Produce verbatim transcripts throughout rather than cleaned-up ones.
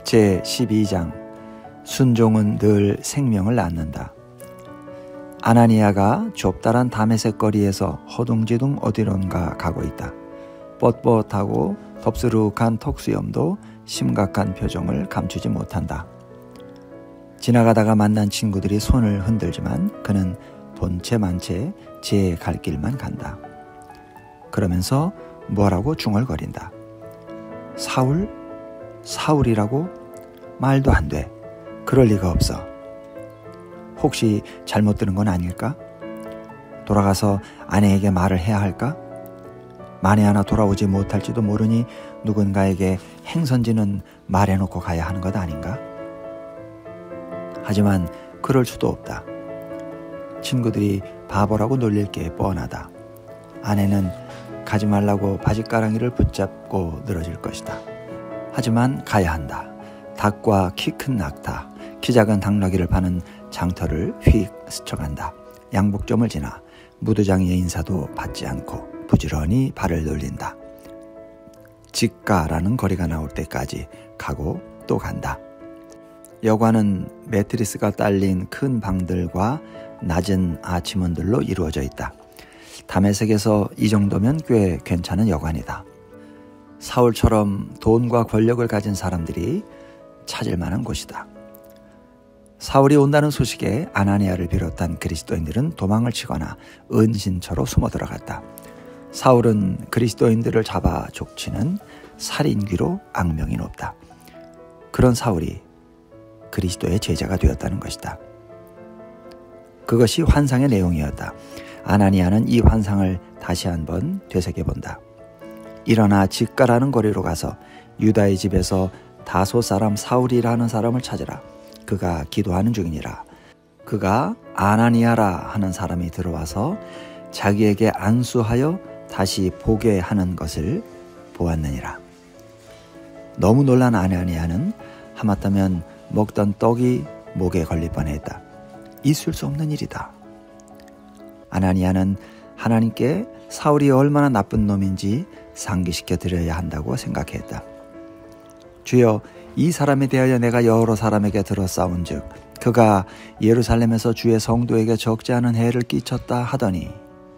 제십이 장 순종은 늘 생명을 낳는다. 아나니아가 좁다란 다메섹 거리에서 허둥지둥 어디론가 가고 있다. 뻣뻣하고 덥수룩한 턱수염도 심각한 표정을 감추지 못한다. 지나가다가 만난 친구들이 손을 흔들지만 그는 본체 만체 제 갈 길만 간다. 그러면서 뭐라고 중얼거린다. 사울? 사울이라고? 말도 안 돼. 그럴 리가 없어. 혹시 잘못 들은 건 아닐까? 돌아가서 아내에게 말을 해야 할까? 만에 하나 돌아오지 못할지도 모르니 누군가에게 행선지는 말해놓고 가야 하는 것 아닌가? 하지만 그럴 수도 없다. 친구들이 바보라고 놀릴 게 뻔하다. 아내는 가지 말라고 바짓가랑이를 붙잡고 늘어질 것이다. 하지만 가야 한다. 닭과 키 큰 낙타, 키 작은 당나귀를 파는 장터를 휙 스쳐간다. 양복점을 지나 무두장이의 인사도 받지 않고 부지런히 발을 돌린다. 직가라는 거리가 나올 때까지 가고 또 간다. 여관은 매트리스가 딸린 큰 방들과 낮은 아치문들로 이루어져 있다. 다메섹에서 이 정도면 꽤 괜찮은 여관이다. 사울처럼 돈과 권력을 가진 사람들이 찾을 만한 곳이다. 사울이 온다는 소식에 아나니아를 비롯한 그리스도인들은 도망을 치거나 은신처로 숨어 들어갔다. 사울은 그리스도인들을 잡아 족치는 살인귀로 악명이 높다. 그런 사울이 그리스도의 제자가 되었다는 것이다. 그것이 환상의 내용이었다. 아나니아는 이 환상을 다시 한번 되새겨본다. 일어나 직가라는 거리로 가서 유다의 집에서 다소 사람 사울이라는 사람을 찾으라. 그가 기도하는 중이니라. 그가 아나니아라 하는 사람이 들어와서 자기에게 안수하여 다시 보게 하는 것을 보았느니라. 너무 놀란 아나니아는 하마터면 먹던 떡이 목에 걸릴 뻔했다. 있을 수 없는 일이다. 아나니아는 하나님께 사울이 얼마나 나쁜 놈인지 상기시켜 드려야 한다고 생각했다. 주여, 이 사람에 대하여 내가 여러 사람에게 들었사온즉 그가 예루살렘에서 주의 성도에게 적지 않은 해를 끼쳤다 하더니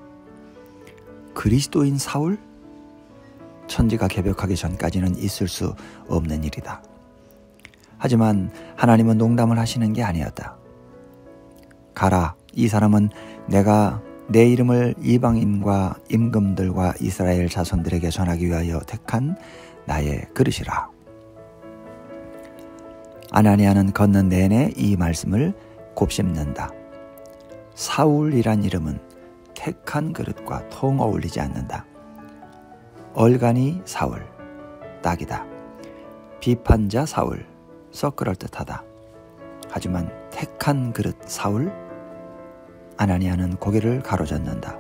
그리스도인 사울? 천지가 개벽하기 전까지는 있을 수 없는 일이다. 하지만 하나님은 농담을 하시는 게 아니었다. 가라, 이 사람은 내가 내 이름을 이방인과 임금들과 이스라엘 자손들에게 전하기 위하여 택한 나의 그릇이라. 아나니아는 걷는 내내 이 말씀을 곱씹는다. 사울이란 이름은 택한 그릇과 통 어울리지 않는다. 얼간이 사울, 딱이다. 비판자 사울, 썩 그럴듯하다. 하지만 택한 그릇 사울? 아나니아는 고개를 가로젓는다.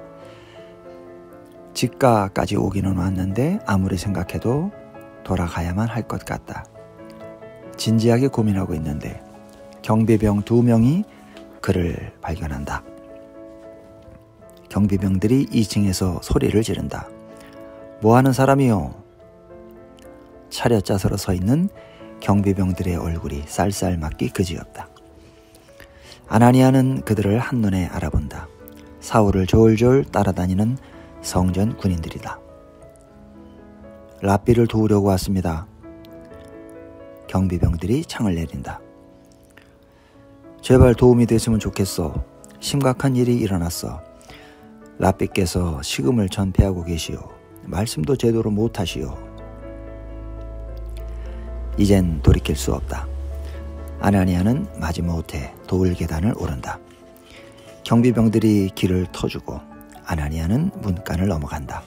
직가까지 오기는 왔는데 아무리 생각해도 돌아가야만 할 것 같다. 진지하게 고민하고 있는데 경비병 두 명이 그를 발견한다. 경비병들이 이 층에서 소리를 지른다. 뭐하는 사람이요? 차렷자세로 서 있는 경비병들의 얼굴이 쌀쌀맞기 그지없다. 아나니아는 그들을 한눈에 알아본다. 사울을 졸졸 따라다니는 성전 군인들이다. 랍비를 도우려고 왔습니다. 경비병들이 창을 내린다. 제발 도움이 됐으면 좋겠어. 심각한 일이 일어났어. 랍비께서 식음을 전폐하고 계시오. 말씀도 제대로 못하시오. 이젠 돌이킬 수 없다. 아나니아는 마지못해 돌 계단을 오른다. 경비병들이 길을 터주고 아나니아는 문간을 넘어간다.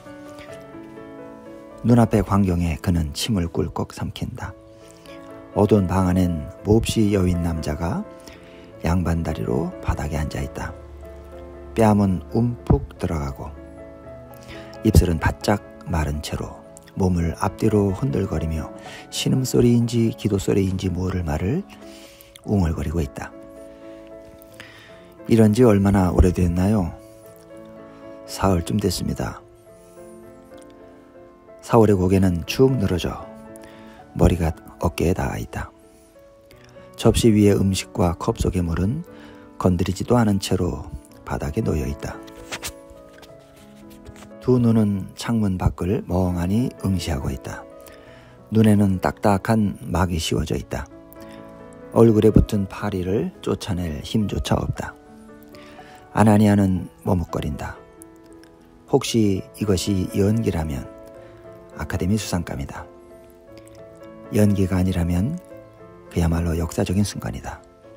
눈앞의 광경에 그는 침을 꿀꺽 삼킨다. 어두운 방 안엔 몹시 여윈 남자가 양반다리로 바닥에 앉아있다. 뺨은 움푹 들어가고 입술은 바짝 마른 채로 몸을 앞뒤로 흔들거리며 신음소리인지 기도소리인지 모를 말을 웅얼거리고 있다. 이런 지 얼마나 오래됐나요? 사흘쯤 됐습니다. 사울의 고개는 축 늘어져 머리가 어깨에 닿아 있다. 접시 위에 음식과 컵 속의 물은 건드리지도 않은 채로 바닥에 놓여 있다. 두 눈은 창문 밖을 멍하니 응시하고 있다. 눈에는 딱딱한 막이 씌워져 있다. 얼굴에 붙은 파리를 쫓아낼 힘조차 없다. 아나니아는 머뭇거린다. 혹시 이것이 연기라면 아카데미 수상감이다. 연기가 아니라면 그야말로 역사적인 순간이다.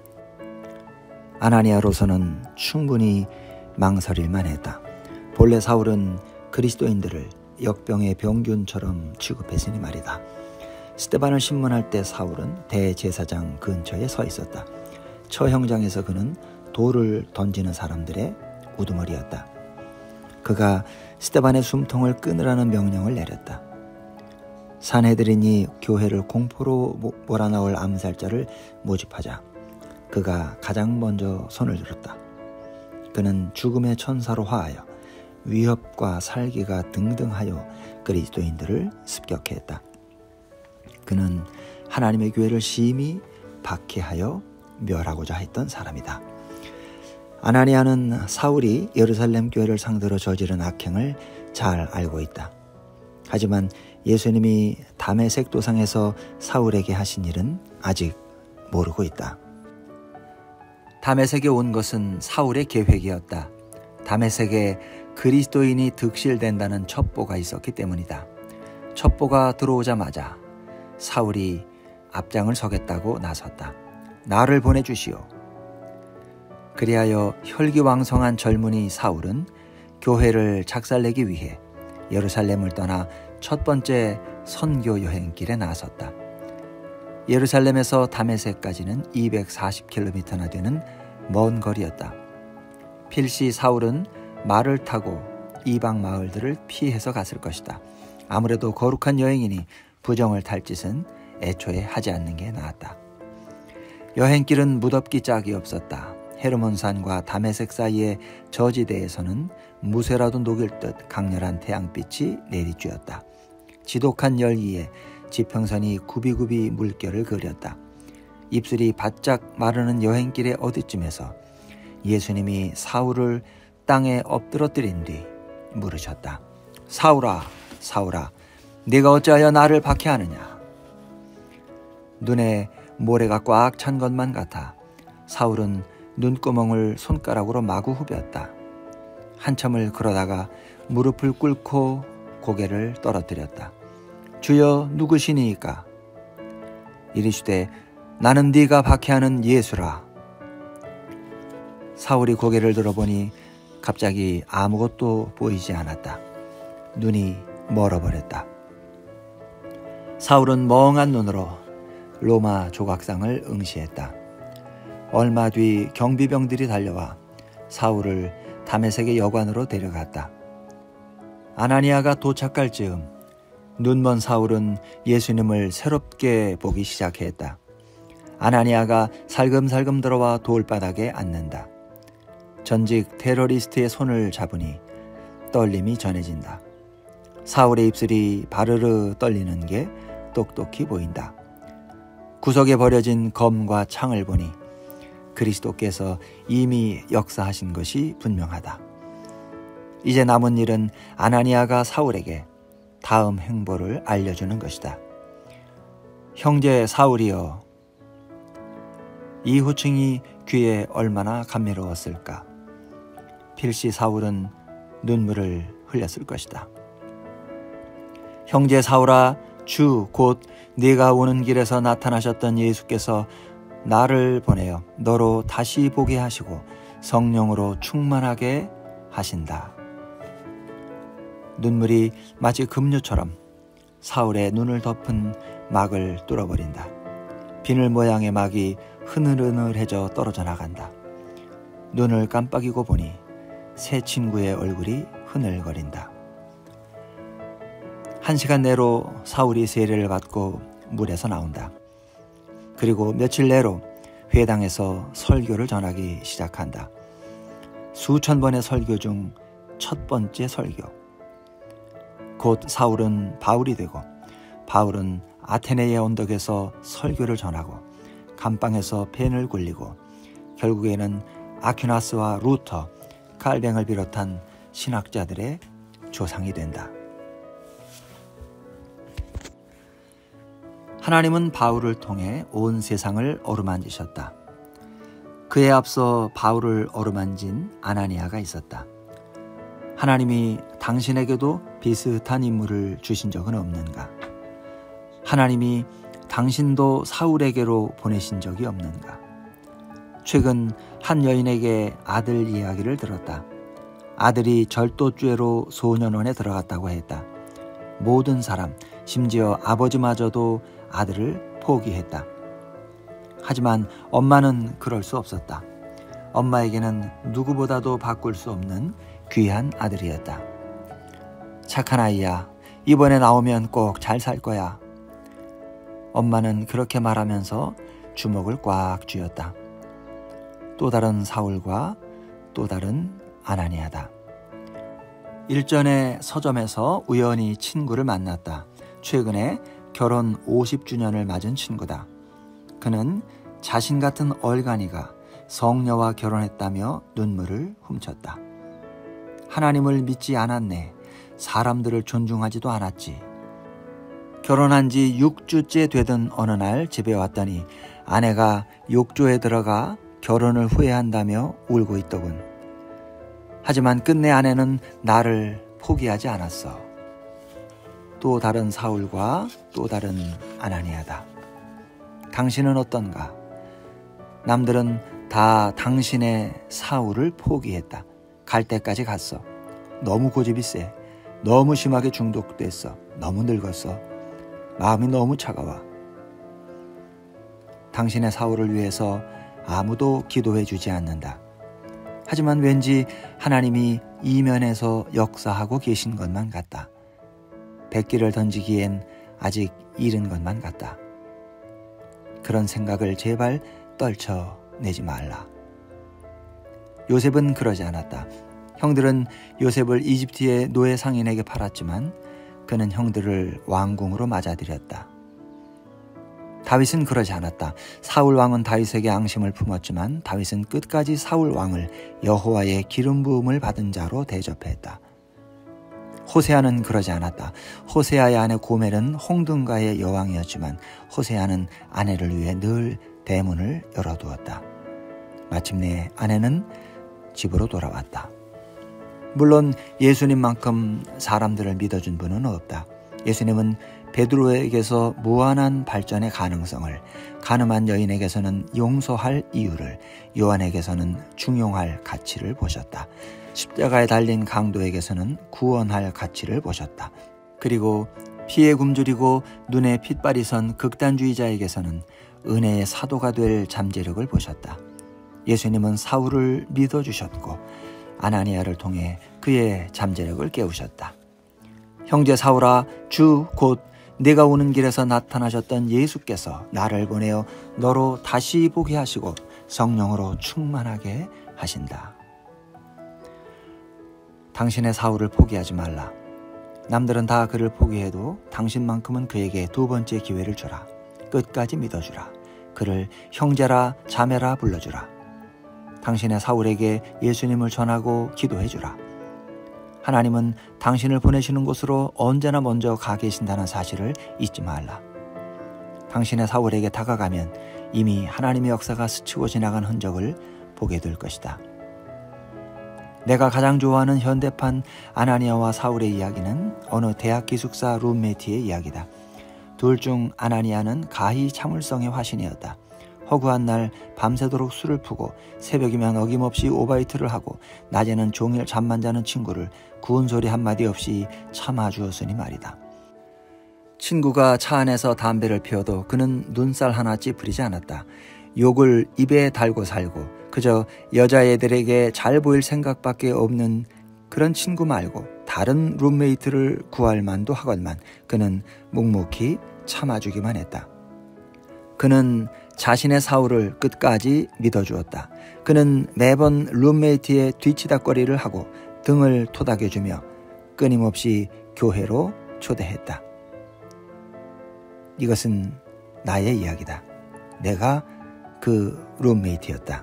아나니아로서는 충분히 망설일만 했다. 본래 사울은 그리스도인들을 역병의 병균처럼 취급했으니 말이다. 스데반을 신문할 때 사울은 대제사장 근처에 서 있었다. 처형장에서 그는 돌을 던지는 사람들의 우두머리였다. 그가 스데반의 숨통을 끊으라는 명령을 내렸다. 산헤드린이 교회를 공포로 몰아넣을 암살자를 모집하자 그가 가장 먼저 손을 들었다. 그는 죽음의 천사로 화하여 위협과 살기가 등등하여 그리스도인들을 습격했다. 그는 하나님의 교회를 심히 박해하여 멸하고자 했던 사람이다. 아나니아는 사울이 예루살렘 교회를 상대로 저지른 악행을 잘 알고 있다. 하지만 예수님이 다메섹 도상에서 사울에게 하신 일은 아직 모르고 있다. 다메섹에 온 것은 사울의 계획이었다. 다메섹에 그리스도인이 득실된다는 첩보가 있었기 때문이다. 첩보가 들어오자마자 사울이 앞장을 서겠다고 나섰다. 나를 보내주시오. 그리하여 혈기왕성한 젊은이 사울은 교회를 작살내기 위해 예루살렘을 떠나 첫 번째 선교 여행길에 나섰다. 예루살렘에서 다메섹까지는 이백사십 킬로미터나 되는 먼 거리였다. 필시 사울은 말을 타고 이방 마을들을 피해서 갔을 것이다. 아무래도 거룩한 여행이니 부정을 탈 짓은 애초에 하지 않는 게 나았다. 여행길은 무덥기 짝이 없었다. 헤르몬산과 다메섹 사이의 저지대에서는 무쇠라도 녹일 듯 강렬한 태양빛이 내리쬐었다. 지독한 열기에 지평선이 굽이굽이 물결을 그렸다. 입술이 바짝 마르는 여행길의 어디쯤에서 예수님이 사울을 땅에 엎드러뜨린 뒤 물으셨다. 사울아, 사울아, 네가 어찌하여 나를 박해하느냐? 눈에 모래가 꽉 찬 것만 같아 사울은 눈구멍을 손가락으로 마구 후볐다. 한참을 그러다가 무릎을 꿇고 고개를 떨어뜨렸다. 주여, 누구시니까? 이르시되 나는 네가 박해하는 예수라. 사울이 고개를 들어보니 갑자기 아무것도 보이지 않았다. 눈이 멀어버렸다. 사울은 멍한 눈으로 로마 조각상을 응시했다. 얼마 뒤 경비병들이 달려와 사울을 다메섹의 여관으로 데려갔다. 아나니아가 도착할 즈음 눈먼 사울은 예수님을 새롭게 보기 시작했다. 아나니아가 살금살금 들어와 돌바닥에 앉는다. 전직 테러리스트의 손을 잡으니 떨림이 전해진다. 사울의 입술이 바르르 떨리는 게 똑똑히 보인다. 구석에 버려진 검과 창을 보니 그리스도께서 이미 역사하신 것이 분명하다. 이제 남은 일은 아나니아가 사울에게 다음 행보를 알려주는 것이다. 형제 사울이여. 이 호칭이 귀에 얼마나 감미로웠을까. 필시 사울은 눈물을 흘렸을 것이다. 형제 사울아, 주 곧 네가 오는 길에서 나타나셨던 예수께서 나를 보내어 너로 다시 보게 하시고 성령으로 충만하게 하신다. 눈물이 마치 급류처럼 사울의 눈을 덮은 막을 뚫어버린다. 비늘 모양의 막이 흐느흐느해져 떨어져 나간다. 눈을 깜빡이고 보니 새 친구의 얼굴이 흐늘거린다. 한 시간 내로 사울이 세례를 받고 물에서 나온다. 그리고 며칠 내로 회당에서 설교를 전하기 시작한다. 수천 번의 설교 중 첫 번째 설교. 곧 사울은 바울이 되고 바울은 아테네의 언덕에서 설교를 전하고 감방에서 펜을 굴리고 결국에는 아퀴나스와 루터, 칼뱅을 비롯한 신학자들의 조상이 된다. 하나님은 바울을 통해 온 세상을 어루만지셨다. 그에 앞서 바울을 어루만진 아나니아가 있었다. 하나님이 당신에게도 비슷한 인물을 주신 적은 없는가? 하나님이 당신도 사울에게로 보내신 적이 없는가? 최근 한 여인에게 아들 이야기를 들었다. 아들이 절도죄로 소년원에 들어갔다고 했다. 모든 사람, 심지어 아버지마저도 아들을 포기했다. 하지만 엄마는 그럴 수 없었다. 엄마에게는 누구보다도 바꿀 수 없는 귀한 아들이었다. 착한 아이야, 이번에 나오면 꼭 잘 살 거야. 엄마는 그렇게 말하면서 주먹을 꽉 쥐었다. 또 다른 사울과 또 다른 아나니아다. 일전에 서점에서 우연히 친구를 만났다. 최근에 결혼 오십 주년을 맞은 친구다. 그는 자신 같은 얼간이가 성녀와 결혼했다며 눈물을 훔쳤다. 하나님을 믿지 않았네. 사람들을 존중하지도 않았지. 결혼한 지 육 주째 되던 어느 날 집에 왔더니 아내가 욕조에 들어가 결혼을 후회한다며 울고 있더군. 하지만 끝내 아내는 나를 포기하지 않았어. 또 다른 사울과 또 다른 아나니아다. 당신은 어떤가? 남들은 다 당신의 사울을 포기했다. 갈 때까지 갔어. 너무 고집이 세. 너무 심하게 중독됐어. 너무 늙었어. 마음이 너무 차가워. 당신의 사울을 위해서 아무도 기도해 주지 않는다. 하지만 왠지 하나님이 이면에서 역사하고 계신 것만 같다. 백기를 던지기엔 아직 이른 것만 같다. 그런 생각을 제발 떨쳐내지 말라. 요셉은 그러지 않았다. 형들은 요셉을 이집트의 노예 상인에게 팔았지만 그는 형들을 왕궁으로 맞아들였다. 다윗은 그러지 않았다. 사울 왕은 다윗에게 앙심을 품었지만 다윗은 끝까지 사울 왕을 여호와의 기름 부음을 받은 자로 대접했다. 호세아는 그러지 않았다. 호세아의 아내 고멜은 홍등가의 여왕이었지만 호세아는 아내를 위해 늘 대문을 열어두었다. 마침내 아내는 집으로 돌아왔다. 물론 예수님만큼 사람들을 믿어준 분은 없다. 예수님은 베드로에게서 무한한 발전의 가능성을, 가늠한 여인에게서는 용서할 이유를, 요한에게서는 중용할 가치를 보셨다. 십자가에 달린 강도에게서는 구원할 가치를 보셨다. 그리고 피에 굶주리고 눈에 핏발이 선 극단주의자에게서는 은혜의 사도가 될 잠재력을 보셨다. 예수님은 사울을 믿어주셨고 아나니아를 통해 그의 잠재력을 깨우셨다. 형제 사울아, 주 곧 네가 오는 길에서 나타나셨던 예수께서 나를 보내어 너로 다시 보게 하시고 성령으로 충만하게 하신다. 당신의 사울을 포기하지 말라. 남들은 다 그를 포기해도 당신만큼은 그에게 두 번째 기회를 주라. 끝까지 믿어주라. 그를 형제라 자매라 불러주라. 당신의 사울에게 예수님을 전하고 기도해주라. 하나님은 당신을 보내시는 곳으로 언제나 먼저 가 계신다는 사실을 잊지 말라. 당신의 사울에게 다가가면 이미 하나님의 역사가 스치고 지나간 흔적을 보게 될 것이다. 내가 가장 좋아하는 현대판 아나니아와 사울의 이야기는 어느 대학 기숙사 룸메이트의 이야기다. 둘 중 아나니아는 가히 참을성의 화신이었다. 허구한 날 밤새도록 술을 푸고 새벽이면 어김없이 오바이트를 하고 낮에는 종일 잠만 자는 친구를 구운 소리 한마디 없이 참아주었으니 말이다. 친구가 차 안에서 담배를 피워도 그는 눈살 하나 찌푸리지 않았다. 욕을 입에 달고 살고 그저 여자애들에게 잘 보일 생각밖에 없는 그런 친구 말고 다른 룸메이트를 구할 만도 하건만 그는 묵묵히 참아주기만 했다. 그는 자신의 사울을 끝까지 믿어주었다. 그는 매번 룸메이트의 뒤치다거리를 하고 등을 토닥여주며 끊임없이 교회로 초대했다. 이것은 나의 이야기다. 내가 그 룸메이트였다.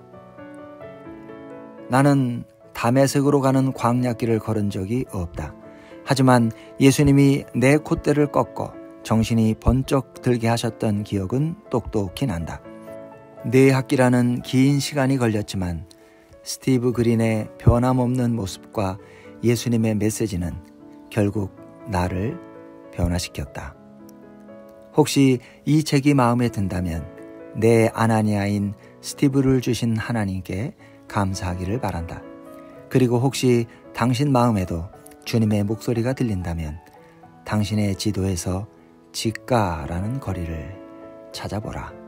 나는 다메섹으로 가는 광야길을 걸은 적이 없다. 하지만 예수님이 내 콧대를 꺾어 정신이 번쩍 들게 하셨던 기억은 똑똑히 난다. 네 학기라는 긴 시간이 걸렸지만 스티브 그린의 변함없는 모습과 예수님의 메시지는 결국 나를 변화시켰다. 혹시 이 책이 마음에 든다면 내 아나니아인 스티브를 주신 하나님께 감사하기를 바란다. 그리고 혹시 당신 마음에도 주님의 목소리가 들린다면 당신의 지도에서 직가라는 거리를 찾아보라.